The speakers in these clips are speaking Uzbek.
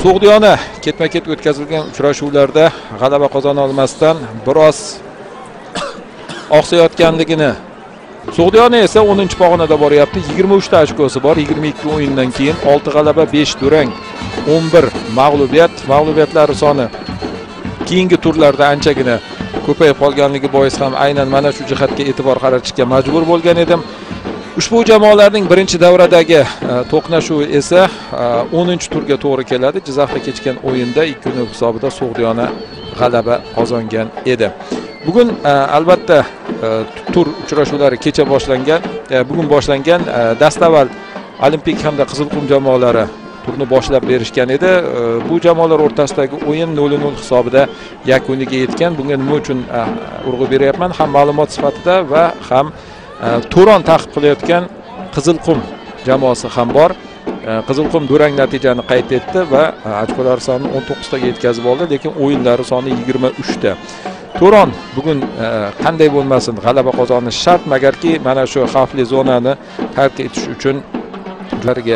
So'g'diyona ketma-ket o'tkazilgan uchrashuvlarda g'alaba qozona olmasdan biroz oqsayotganligini. So'g'diyona esa 10-pog'onada boryapti. 23 ta ochkosi bor. 22 o'yindan keyin 6 g'alaba, 5 durang, 11 mag'lubiyat. Mag'lubiyatlari soni keyingi turlarda anchagina ko'payib qolganligi bois ham aynan mana shu jihatga e'tibor qaratishga majbur bo'lgan edim. Ushbu jamoalarning birinchi davradagi to'qnashuvi esa 10-turga to'g'ri keladi. Jizzaxda kechgan o'yinda 2-0 hisobida So'g'diyona g'alaba qozongan edi. Bugun albatta tur uchrashuvlari kecha boshlangan, bugun boshlangan. Dastavval Olimpik hamda Qizilqum jamoalari turni boshlab berishgan edi. Bu jamoalar o'rtasidagi o'yin 0-0 hisobida yakuniga yetgan. Bunga nima uchun urg'u beryapman? Ham ma'lumot sifatida va ham Turon ta'qib qilayotgan Qizilqum jamoasi ham bor. Qizilqum durang natijani qayd etdi va ochkolar sonini 19 taga yetkazib oldi, lekin o'yinlari soni 23 ta. Turon bugun qanday bo'lmasin g'alaba qozonishi shart, magarki mana shu xavfli zonani tark etish uchun ularga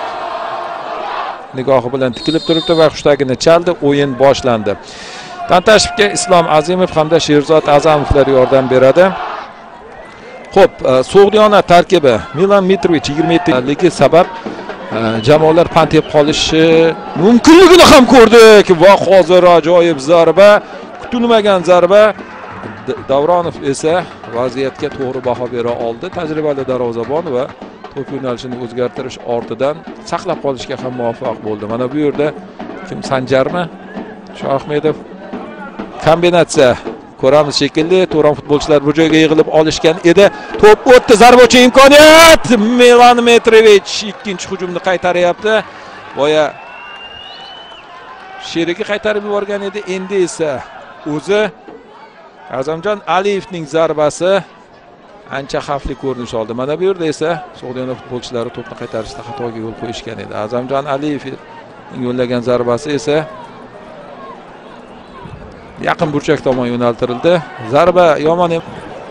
nigohi bilan tikilib turibdi va xushtagini chaldi. O'yin boshlandi. Tantashevga Islom Azimov hamda Sherzod Azamovlar yordam beradi. Xo'p, So'g'diyona tarkibi Milan Mitrovic 27ligi sabab jamoalar pand yeb qolishi mumkinligini ham ko'rdik va hozir ajoyib zarba, kutilmagan zarba. Davronov esa vaziyatga to'g'ri baho bera oldi. Tajribali darvozabon va to'p yo'nalishini o'zgartirish ortidan saqlab qolishga ham muvaffaq bo'ldi. Mana bu yerda kim, Sanjarmi? Shohmedov kombinatsiya ko'ramiz shekilli. Turon futbolchilari bu joyga yig'ilib olishgan edi. To'p o'tdi, zarba uchun imkoniyat. Milan Mitrovic ikkinchi hujumni qaytaryapti. Boya sherigi qaytarib yuborgan edi. Endi esa o'zi Azamjon Aliyevning zarbasi ancha xavfli ko'rinish oldi. Mana bu yerda esa So'g'diyona futbolchilari to'pni qaytarishda xatoga yo'l qo'yishgan edi. Azamjon Aliyevning yo'llagan zarbasi esa yaqin burchak tomon yo'naltirildi. Zarba yomon emas.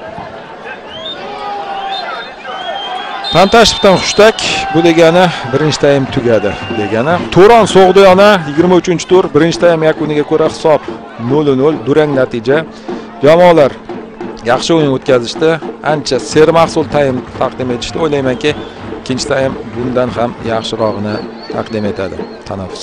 Tantashevdan xushtak, bu degani birinchi taym tugadi degani. Turon So'g'diyona 23-tur, birinchi taym yakuniga ko'ra hisob 0-0, durang natija. Jamoalar yaxshi o'yin o'tkazishdi, ancha sermahsul taym taqdim etishdi. O'ylaymanki, ikkinchi taym bundan ham yaxshirog'ini taqdim etadi. Tanaffus.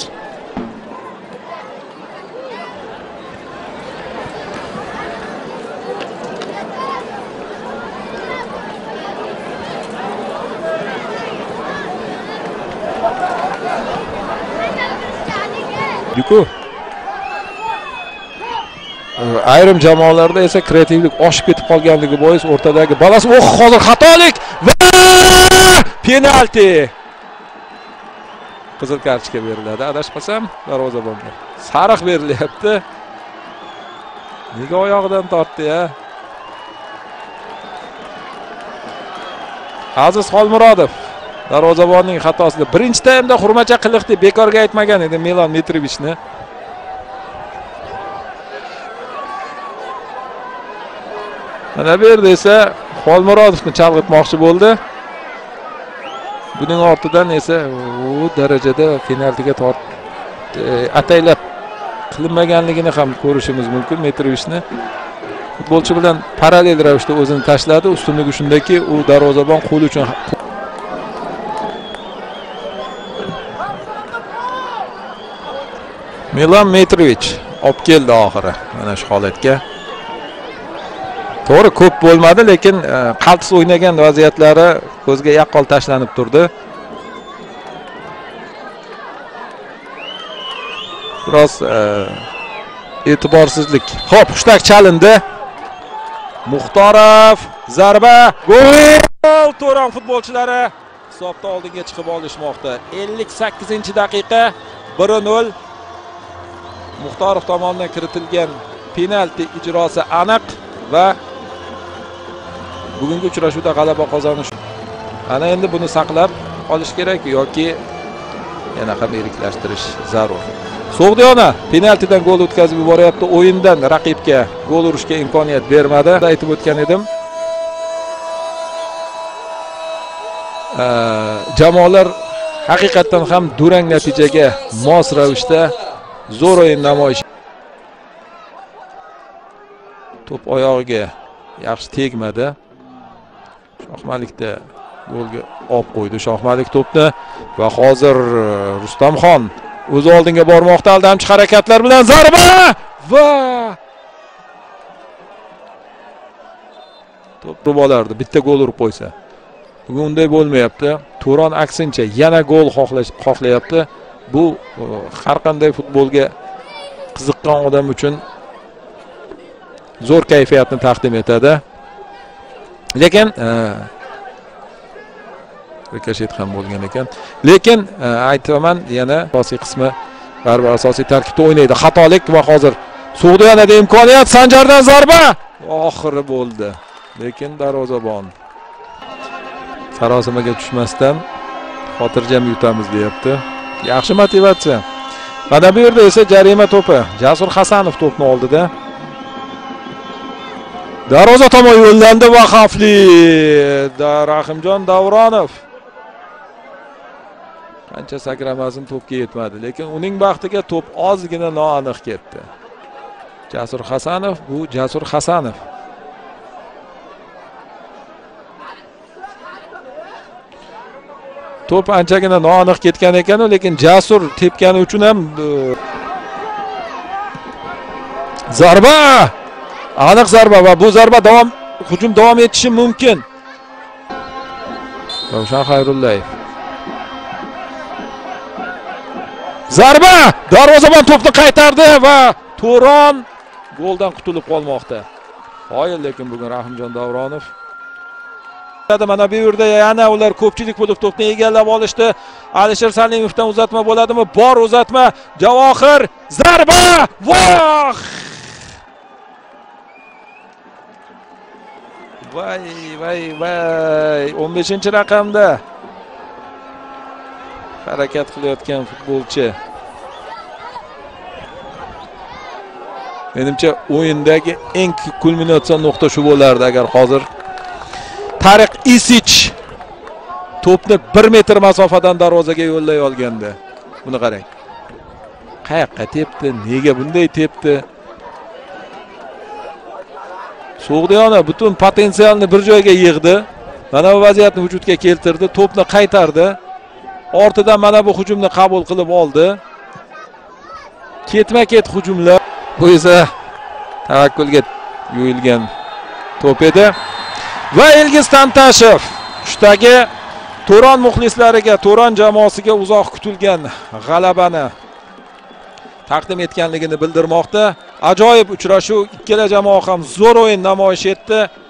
Yuku. Ayrim jamoalarda esa kreativlik oshib ketib qolganligi bois o'rtadagi balans, hozir xatolik va penalti. Qizil kartochka beriladi. Adashmasam, darvozabonga sariq berilyapti. Nega oyog'idan tortdi-ya? Aziz Xolmurodov darvozabonning xatosida birinchi taymda hurmacha qiliq deb bekorga aytmagan edi Milan Mitrovichni. Mana bu yerda esa Xolmurodovni chalg'itmoqchi bo'ldi. Buning ortidan esa u darajada penaltiga ataylab qilinmaganligini ham ko'rishimiz mumkin. Mitrovichni futbolchi bilan parallel ravishda o'zini tashladi. Ustunligi shundaki, u darvozabon qo'li uchun Milan Mitrovic olib keldi oxiri mana shu holatga. To'g'ri, ko'p bo'lmadi, lekin qaltis o'ynagan vaziyatlari ko'zga yaqqol tashlanib turdi. Biroz e'tiborsizlik. Xo'p, hushtak chalindi. Muxtorov zarba, gol! Turon futbolchilari hisobda oldinga chiqib olishmoqda. 58-daqiqa 1-0. Muxtorov tomonidan kiritilgan penalti ijrosi aniq va bugungi uchrashuvda g'alaba qozonish. Ana endi buni saqlab qolish kerak yoki yana ham eriklashtirish zarur. So'g'diyona penaltidan gol o'tkazib yuboryapti. O'yindan raqibga gol urishga imkoniyat bermadi. Aytib o'tgan edim. Jamoalar haqiqatan ham durang natijaga mos ravishda zo'r o'yin namoyish. To'p oyog'iga yaxshi tegmadi. Shohmalikda golga olib qo'ydi Shohmalik to'pni va hozir Rustamxon o'z oldinga bormoqda, aldamchi harakatlar bilan zarba va to'p urib olardi, bitta gol urib qo'ysa. Bugun unday bo'lmayapti. Turon aksincha yana gol xohlayapti. Bu har qanday futbolga qiziqqan odam uchun zo'r kayfiyatni taqdim etadi. Lekin rikoshet ham bo'lgan ekan. Lekin aytaman, yana asosiy qismi baribir asosiy tarkibda o'ynaydi. Xatolik va hozir Sug'diyonada imkoniyat, Sanjardan zarba. Oxiri bo'ldi. Lekin darvozabon sarosimaga tushmasdan xotirjam yutamiz deyapti. Yaxshi motivatsiya. Mana bu yerda esa jarima to'pi. Jasur Hasanov to'pni oldida. Darvoza tomon yo'llandi va xavfli. Rahimjon Davronov qancha sakramasin to'pga yetmadi, lekin uning baxtiga to'p ozgina noaniq ketdi. Jasur Hasanov, bu Jasur Hasanov. To'p anchagina noaniq ketgan ekan, lekin Jasur tepgani uchun ham zarba, aniq zarba va bu zarba hujum davom etishi mumkin. Ravshan Xayrullayev. Zarba! Darvozabon to'pni qaytardi va Turon goldan qutulib qolmoqda. Qoyil lekin bugun Rahimjon Davronov. Mana bu yerda yana ular ko'pchilik bo'lib to'pni egallab olishdi. Alisher Salimovdan uzatma bo'ladimi? Bor uzatma. Javohir zarba! Voh! Vay. 15-raqamda harakat qilayotgan futbolchi. Menimcha o'yindagi eng kulminatsion nuqta shu bo'lardi agar hozir Tariq Isich to'pni 1 metr masofadan darvozaga yo'llay olganda. Buni qarang. Qayoqqa tepdi? Nega bunday tepdi? Sug'diyona butun potensialni bir joyga yig'di. Mana bu vaziyatni vujudga keltirdi, to'pni qaytardi. Ortidan mana bu hujumni qabul qilib oldi. Ketma-ket hujumlar. Bu esa tavakkulga yo'yilgan to'p edi. Va Ilgiz Tantashev shdagi Turon muxlislariga, Turon jamoasiga uzoq kutilgan g'alabani taqdim etganligini bildirmoqda. Ajoyib uchrashuv, ikkala jamoa ham zo'r o'yin namoyish etdi.